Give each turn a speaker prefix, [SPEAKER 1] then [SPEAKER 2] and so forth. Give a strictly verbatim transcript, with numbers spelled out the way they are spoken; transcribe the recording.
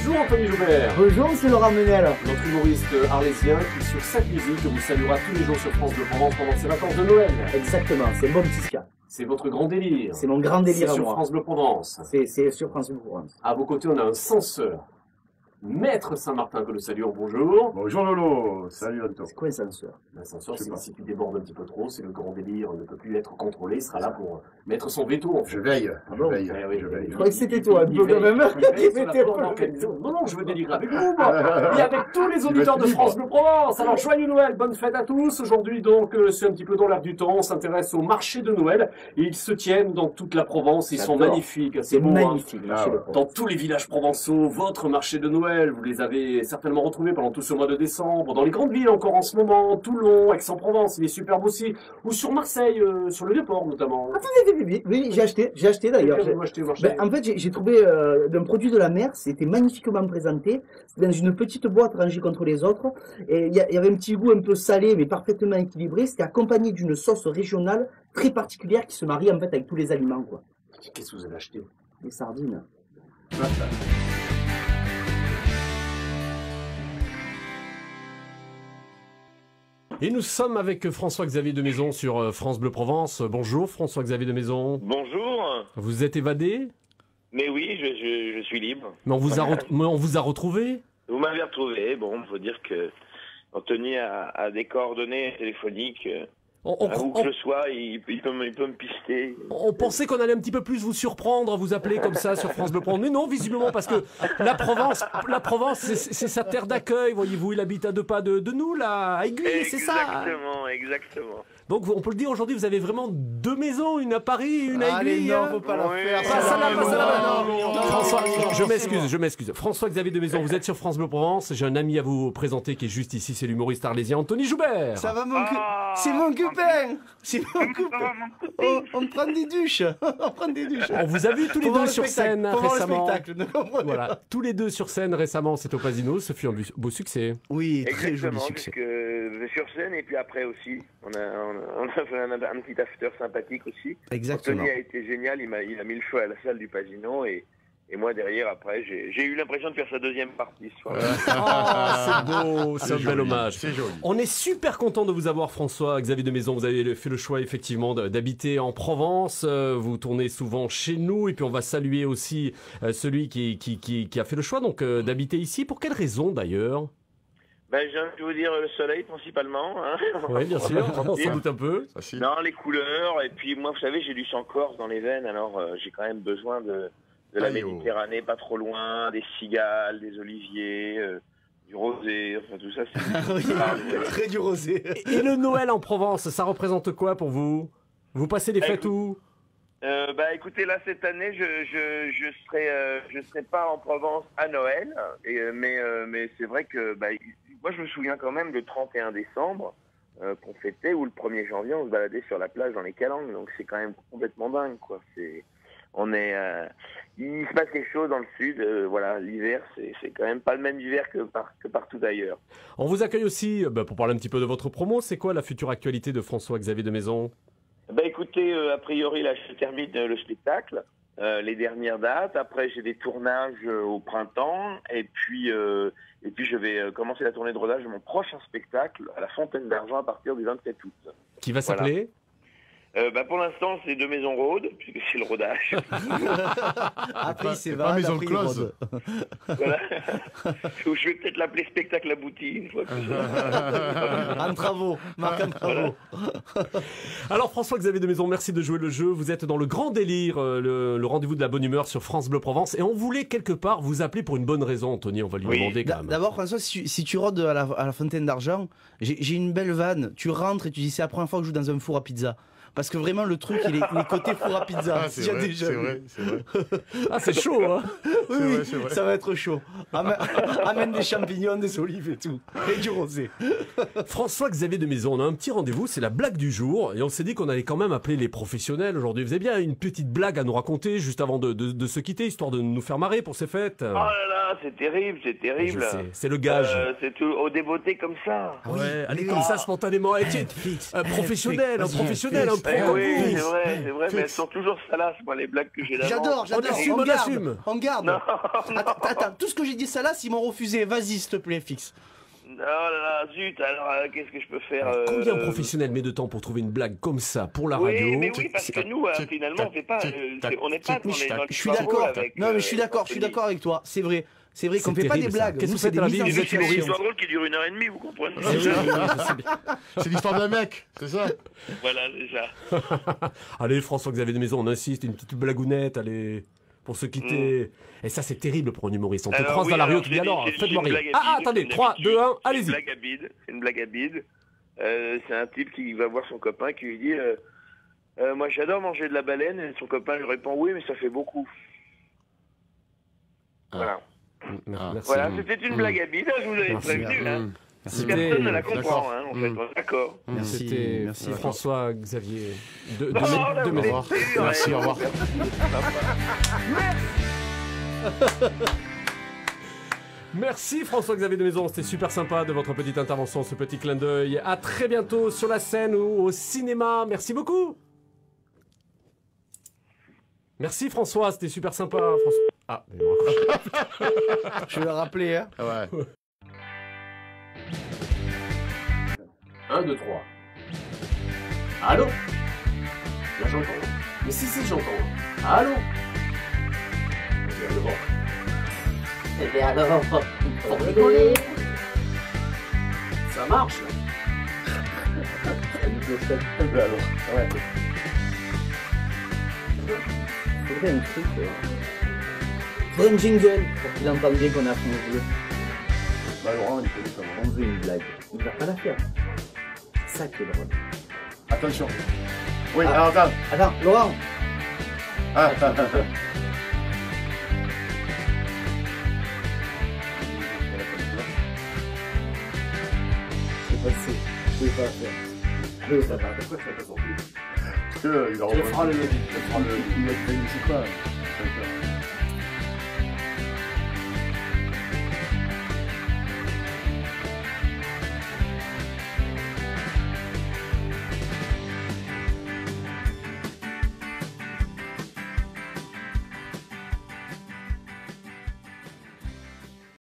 [SPEAKER 1] Bonjour Anthony Joubert.
[SPEAKER 2] Bonjour c'est Laurent Menel.
[SPEAKER 1] Notre humoriste arlésien qui sur sa musique vous saluera tous les jours sur France Bleu Provence pendant ses vacances de Noël.
[SPEAKER 2] Exactement, c'est mon petit ska.
[SPEAKER 1] C'est votre grand délire.
[SPEAKER 2] C'est mon grand délire
[SPEAKER 1] à
[SPEAKER 2] sur
[SPEAKER 1] moi.
[SPEAKER 2] France
[SPEAKER 1] Bleu Provence.
[SPEAKER 2] C'est sur France Bleu Provence.
[SPEAKER 1] À vos côtés, on a un censeur. Maître Saint-Martin que nous saluons, bonjour.
[SPEAKER 3] Bonjour Lolo, salut Anto.
[SPEAKER 2] C'est quoi un censeur?
[SPEAKER 1] L'ascenseur, c'est si tu débordes un petit peu trop, c'est le grand délire, ne peut plus être contrôlé, il sera là pour mettre son veto. En fait.
[SPEAKER 3] Je veille,
[SPEAKER 2] Ah
[SPEAKER 3] je
[SPEAKER 2] bon
[SPEAKER 3] veille,
[SPEAKER 1] Eh oui,
[SPEAKER 3] je veille.
[SPEAKER 2] Je croyais que c'était toi, un peu quand même.
[SPEAKER 1] Non, non, je veux délirer avec vous, moi. Et avec tous les auditeurs de France Bleu Provence. Alors, joyeux Noël, bonne fête à tous. Aujourd'hui, donc, euh, c'est un petit peu dans l'air du temps. On s'intéresse au marché de Noël. Et ils se tiennent dans toute la Provence. Ils sont magnifiques.
[SPEAKER 2] C'est
[SPEAKER 1] beau,
[SPEAKER 2] magnifique,
[SPEAKER 1] hein.
[SPEAKER 2] marché
[SPEAKER 3] Ah,
[SPEAKER 2] de Provence.
[SPEAKER 1] Dans tous les villages provençaux, votre marché de Noël, vous les avez certainement retrouvés pendant tout ce mois de décembre. Dans les grandes villes encore en ce moment, Toulon, Aix-en-Provence, il est superbe aussi. Ou sur Marseille, euh, sur le Vieux-Port notamment.
[SPEAKER 2] Attendez, oui, oui, j'ai acheté, j'ai acheté d'ailleurs.
[SPEAKER 1] Qu'est-ce que vous achetez au marché?
[SPEAKER 2] Ben, en fait, j'ai trouvé euh, d'un produit de la mer, c'était magnifiquement présenté. C'était dans une petite boîte rangée contre les autres. Et il y, y avait un petit goût un peu salé, mais parfaitement équilibré. C'était accompagné d'une sauce régionale très particulière qui se marie en fait avec tous les aliments, quoi.
[SPEAKER 1] Qu'est-ce que vous avez acheté?
[SPEAKER 2] Les sardines.
[SPEAKER 4] Et nous sommes avec François-Xavier de Maison sur France Bleu Provence. Bonjour François-Xavier de Maison.
[SPEAKER 5] Bonjour.
[SPEAKER 4] Vous êtes évadé?
[SPEAKER 5] Mais oui, je, je, je suis libre.
[SPEAKER 4] Mais on vous a, re- mais on vous a retrouvé?
[SPEAKER 5] Vous m'avez retrouvé. Bon, il faut dire que Anthony a, a des coordonnées téléphoniques.
[SPEAKER 4] On, on,
[SPEAKER 5] Où
[SPEAKER 4] on-
[SPEAKER 5] que je sois, il, il, peut me, il peut me pister.
[SPEAKER 4] on pensait qu'on allait un petit peu plus vous surprendre, vous appeler comme ça sur France Bleu Provence. Mais non, visiblement, parce que la Provence, la Provence, c'est c'est sa terre d'accueil. Voyez-vous, il habite à deux pas de, de nous, là, à Aiguille, c'est ça.
[SPEAKER 5] Exactement, exactement.
[SPEAKER 4] Donc, on peut le dire aujourd'hui, vous avez vraiment deux maisons, une à Paris, une à
[SPEAKER 2] Allez,
[SPEAKER 4] Aiguille.
[SPEAKER 2] non,
[SPEAKER 4] hein.
[SPEAKER 2] faut pas la
[SPEAKER 5] Oui.
[SPEAKER 2] faire.
[SPEAKER 4] Pas ça là, pas ça là.
[SPEAKER 2] Non, non, non,
[SPEAKER 4] François,
[SPEAKER 2] non, non,
[SPEAKER 4] je
[SPEAKER 2] non,
[SPEAKER 4] m'excuse, je m'excuse. François-Xavier de Maison, vous êtes sur France Bleu Provence. J'ai un ami à vous présenter qui est juste ici, c'est l'humoriste arlésien Anthony Joubert.
[SPEAKER 2] Ça va mon cu...
[SPEAKER 5] Ah,
[SPEAKER 2] C'est mon copain. C'est mon
[SPEAKER 5] Ça
[SPEAKER 2] copain.
[SPEAKER 5] va, mon copine.
[SPEAKER 2] On, on prend des douches. On prend des douches.
[SPEAKER 4] On vous a vu tous les
[SPEAKER 2] Faut voir
[SPEAKER 4] deux
[SPEAKER 2] le
[SPEAKER 4] sur
[SPEAKER 2] spectacle,
[SPEAKER 4] scène
[SPEAKER 2] faut voir le
[SPEAKER 4] récemment.
[SPEAKER 2] spectacle, ne comprenez
[SPEAKER 4] Voilà,
[SPEAKER 2] pas.
[SPEAKER 4] tous les deux sur scène récemment, c'est au Pasino, ce fut un bu- beau succès.
[SPEAKER 2] Oui, très joli
[SPEAKER 5] Exactement,
[SPEAKER 2] succès.
[SPEAKER 5] puisque euh, sur scène et puis après aussi, on a, on a, on a fait un, un petit after sympathique aussi.
[SPEAKER 2] Exactement.
[SPEAKER 5] Anthony a été génial, il m'a il a mis le feu à la salle du Pasino et, et moi derrière après j'ai j'ai eu l'impression de faire sa deuxième partie ce soir.
[SPEAKER 4] Oh, c'est beau, c'est un bel
[SPEAKER 3] joli,
[SPEAKER 4] hommage.
[SPEAKER 3] C'est joli.
[SPEAKER 4] On est super content de vous avoir, François Xavier de Maison. Vous avez fait le choix effectivement de- d'habiter en Provence. Euh, Vous tournez souvent chez nous et puis on va saluer aussi euh, celui qui, qui, qui, qui a fait le choix donc euh, d'habiter ici. Pour quelle raison d'ailleurs?
[SPEAKER 5] Ben, j'ai envie de vous dire le soleil principalement. Hein.
[SPEAKER 4] Oui, bien sûr,
[SPEAKER 5] On va pas
[SPEAKER 4] on
[SPEAKER 5] mentir.
[SPEAKER 4] s'en doute un peu.
[SPEAKER 3] Facile.
[SPEAKER 5] Non, les couleurs, et puis moi, vous savez, j'ai du sang corse dans les veines, alors euh, j'ai quand même besoin de, de la
[SPEAKER 3] Aïe, oh.
[SPEAKER 5] Méditerranée, pas trop loin, des cigales, des oliviers, euh, du rosé, enfin tout ça, c'est...
[SPEAKER 2] Très du rosé.
[SPEAKER 4] Et, et le Noël en Provence, ça représente quoi pour vous? Vous passez les fêtes où?
[SPEAKER 5] Euh, bah écoutez, là cette année, je je je serai euh, je serai pas en Provence à Noël, et, euh, mais euh, mais c'est vrai que bah, moi je me souviens quand même le trente et un décembre euh, qu'on fêtait, ou le premier janvier on se baladait sur la plage dans les calanques, donc c'est quand même complètement dingue quoi. C'est on est euh, il se passe quelque chose dans le sud, euh, voilà, l'hiver c'est c'est quand même pas le même hiver que par, que partout ailleurs.
[SPEAKER 4] On vous accueille aussi euh, bah, pour parler un petit peu de votre promo. C'est quoi la future actualité de François-Xavier de Maison?
[SPEAKER 5] Bah écoutez, euh, a priori là je termine euh, le spectacle, euh, les dernières dates. Après j'ai des tournages euh, au printemps et puis euh, et puis je vais euh, commencer la tournée de rodage de mon prochain spectacle à la Fontaine d'Argent à partir du vingt-sept août.
[SPEAKER 4] Qui va
[SPEAKER 5] Voilà.
[SPEAKER 4] s'appeler?
[SPEAKER 5] Euh, bah pour l'instant c'est de Maison Rôde puisque c'est le rodage.
[SPEAKER 2] Après,
[SPEAKER 3] pas-
[SPEAKER 2] c'est
[SPEAKER 3] c'est
[SPEAKER 2] va.
[SPEAKER 3] pas maison
[SPEAKER 2] après, il
[SPEAKER 3] close.
[SPEAKER 2] rôde.
[SPEAKER 5] Voilà. Ou je vais peut-être l'appeler spectacle abouti une fois que ça.
[SPEAKER 2] En travaux. Marc en travaux.
[SPEAKER 4] Alors François-Xavier de Maison, merci de jouer le jeu. Vous êtes dans le grand délire, euh, le, le rendez-vous de la bonne humeur sur France Bleu Provence. Et on voulait quelque part vous appeler pour une bonne raison, Anthony. On va lui
[SPEAKER 5] Oui.
[SPEAKER 4] demander quand
[SPEAKER 2] D'a-
[SPEAKER 4] même.
[SPEAKER 2] D'abord, François, si tu, si tu rôdes à la, à la Fontaine d'Argent, j'ai j'ai une belle vanne. Tu rentres et tu dis c'est la première fois que je joue dans un four à pizza. Parce que vraiment, le truc, il est, il est côté four à pizza.
[SPEAKER 3] Ah,
[SPEAKER 2] S'il
[SPEAKER 3] c'est
[SPEAKER 2] y a
[SPEAKER 3] vrai,
[SPEAKER 2] des
[SPEAKER 3] c'est
[SPEAKER 2] jeunes.
[SPEAKER 3] vrai, c'est vrai.
[SPEAKER 4] Ah, c'est chaud, hein?
[SPEAKER 2] Oui,
[SPEAKER 3] C'est
[SPEAKER 2] oui,
[SPEAKER 3] vrai, c'est vrai.
[SPEAKER 2] ça va être chaud. Amène, amène des champignons, des olives et tout. Et du rosé.
[SPEAKER 4] François-Xavier de Maison, on a un petit rendez-vous, c'est la blague du jour. Et on s'est dit qu'on allait quand même appeler les professionnels aujourd'hui. Vous avez bien une petite blague à nous raconter juste avant de, de, de se quitter, histoire de nous faire marrer pour ces fêtes?
[SPEAKER 5] Oh là là, c'est terrible, c'est terrible.
[SPEAKER 4] Je sais, c'est le gage.
[SPEAKER 5] Euh, c'est tout au débeauté comme ça.
[SPEAKER 4] Ouais, allez
[SPEAKER 2] oui.
[SPEAKER 4] comme ça
[SPEAKER 2] Ah.
[SPEAKER 4] spontanément. Eh, tiens,
[SPEAKER 2] Fixe.
[SPEAKER 4] un professionnel, un
[SPEAKER 2] Vas-y,
[SPEAKER 4] professionnel, un
[SPEAKER 5] Eh
[SPEAKER 4] prends
[SPEAKER 5] oui,
[SPEAKER 4] plus.
[SPEAKER 5] c'est vrai, c'est vrai, mais elles sont toujours salaces, moi, les blagues que j'ai d'avant.
[SPEAKER 6] J'adore,
[SPEAKER 4] On
[SPEAKER 6] j'adore.
[SPEAKER 4] assume, on
[SPEAKER 6] garde,
[SPEAKER 4] assume.
[SPEAKER 6] on garde.
[SPEAKER 5] Non,
[SPEAKER 6] Attends, attends, tout ce que j'ai dit salace, ils m'ont refusé. Vas-y, s'il te plaît, fixe.
[SPEAKER 5] Oh là là, zut, alors euh, qu'est-ce que je peux faire euh,
[SPEAKER 4] Combien de professionnels met de temps pour trouver une blague comme ça pour la
[SPEAKER 5] Oui,
[SPEAKER 4] radio?
[SPEAKER 5] mais oui, parce que nous, euh, finalement, on fait pas, euh, c'est- on n'est pas dans les dans les
[SPEAKER 6] Je suis
[SPEAKER 5] travaux
[SPEAKER 6] d'accord.
[SPEAKER 5] avec,
[SPEAKER 6] Non, mais je
[SPEAKER 5] euh,
[SPEAKER 6] suis d'accord, je suis d'accord avec toi. C'est vrai. C'est vrai qu'on
[SPEAKER 4] C'est
[SPEAKER 6] fait pas des
[SPEAKER 4] terrible, ça.
[SPEAKER 6] blagues.
[SPEAKER 4] Qu'est-ce
[SPEAKER 6] Nous,
[SPEAKER 4] que
[SPEAKER 6] c'est
[SPEAKER 4] vous faites
[SPEAKER 6] des
[SPEAKER 4] à la
[SPEAKER 6] mises
[SPEAKER 4] vie?
[SPEAKER 6] en
[SPEAKER 4] Vous êtes
[SPEAKER 5] C'est une
[SPEAKER 4] humoriste.
[SPEAKER 5] histoire drôle qui dure une heure et demie, vous comprenez
[SPEAKER 4] Eh oui, oui, je sais bien.
[SPEAKER 7] C'est l'histoire d'un mec, c'est ça?
[SPEAKER 5] Voilà, c'est ça.
[SPEAKER 4] Allez, François-Xavier de Maison, on insiste, une petite blagounette, allez, pour se quitter. Et ça, c'est terrible pour un humoriste. On te
[SPEAKER 5] Alors,
[SPEAKER 4] croise
[SPEAKER 5] oui,
[SPEAKER 4] dans la rue, on
[SPEAKER 5] alors,
[SPEAKER 4] te dit
[SPEAKER 5] c'est-
[SPEAKER 4] alors,
[SPEAKER 5] c'est- c'est
[SPEAKER 4] faites-moi
[SPEAKER 5] une
[SPEAKER 4] rire.
[SPEAKER 5] blague à
[SPEAKER 4] Ah,
[SPEAKER 5] bide,
[SPEAKER 4] attendez,
[SPEAKER 5] comme
[SPEAKER 4] trois,
[SPEAKER 5] d'habitude.
[SPEAKER 4] deux, un,
[SPEAKER 5] C'est une
[SPEAKER 4] allez-y.
[SPEAKER 5] blague à bide. C'est une blague à bide. Euh, c'est un type qui va voir son copain qui lui dit euh, euh, moi j'adore manger de la baleine, et son copain lui répond oui mais ça fait beaucoup. Voilà.
[SPEAKER 4] Merci.
[SPEAKER 5] Voilà, c'était une blague à bide, je vous avais
[SPEAKER 4] Merci.
[SPEAKER 5] prévenu. Hein.
[SPEAKER 7] Mmh.
[SPEAKER 4] C'était-
[SPEAKER 5] Personne ne la
[SPEAKER 7] D'accord.
[SPEAKER 5] comprend, hein, en fait.
[SPEAKER 7] Mm.
[SPEAKER 5] On est D'accord.
[SPEAKER 6] Merci,
[SPEAKER 4] C'était
[SPEAKER 6] merci.
[SPEAKER 4] François-Xavier de, de,
[SPEAKER 5] Non,
[SPEAKER 4] Mé-
[SPEAKER 5] là,
[SPEAKER 4] de
[SPEAKER 5] vous
[SPEAKER 4] Maison.
[SPEAKER 5] êtes
[SPEAKER 7] revoir.
[SPEAKER 5] sûr,
[SPEAKER 7] Merci,
[SPEAKER 5] ouais.
[SPEAKER 7] au revoir.
[SPEAKER 4] Merci François-Xavier de Maison, c'était super sympa de votre petite intervention, ce petit clin d'œil. À très bientôt sur la scène ou au cinéma. Merci beaucoup. Merci François, c'était super sympa. François. Ah, il me raccroche.
[SPEAKER 6] Je vais le rappeler, hein.
[SPEAKER 7] Ouais.
[SPEAKER 1] un, deux, trois. Allô? Là, j'entends. Mais si, si, j'entends. Allô? Eh bien, alors.
[SPEAKER 2] Eh bien alors,
[SPEAKER 1] On va rigoler. Ça marche, là.
[SPEAKER 3] Ben alors, ouais.
[SPEAKER 2] faudrait un truc. euh, Faudrait un jingle pour qu'il entende bien qu'on a fait un jeu.
[SPEAKER 3] Bah, Laurent, il fait comment?
[SPEAKER 2] On veut une blague. Il va pas la faire. C'est ça qui est drôle.
[SPEAKER 3] Attention. Oui,
[SPEAKER 2] Ah.
[SPEAKER 3] alors attends.
[SPEAKER 2] Attends, Laurent,
[SPEAKER 3] Ah, attends, attends, attends.
[SPEAKER 2] je sais pas si je pouvais pas la faire. Je pouvais pas la faire.
[SPEAKER 1] Pourquoi tu l'as pas sorti?
[SPEAKER 3] Parce que, il a
[SPEAKER 1] Tu feras le
[SPEAKER 3] il a- il a- il sait pas.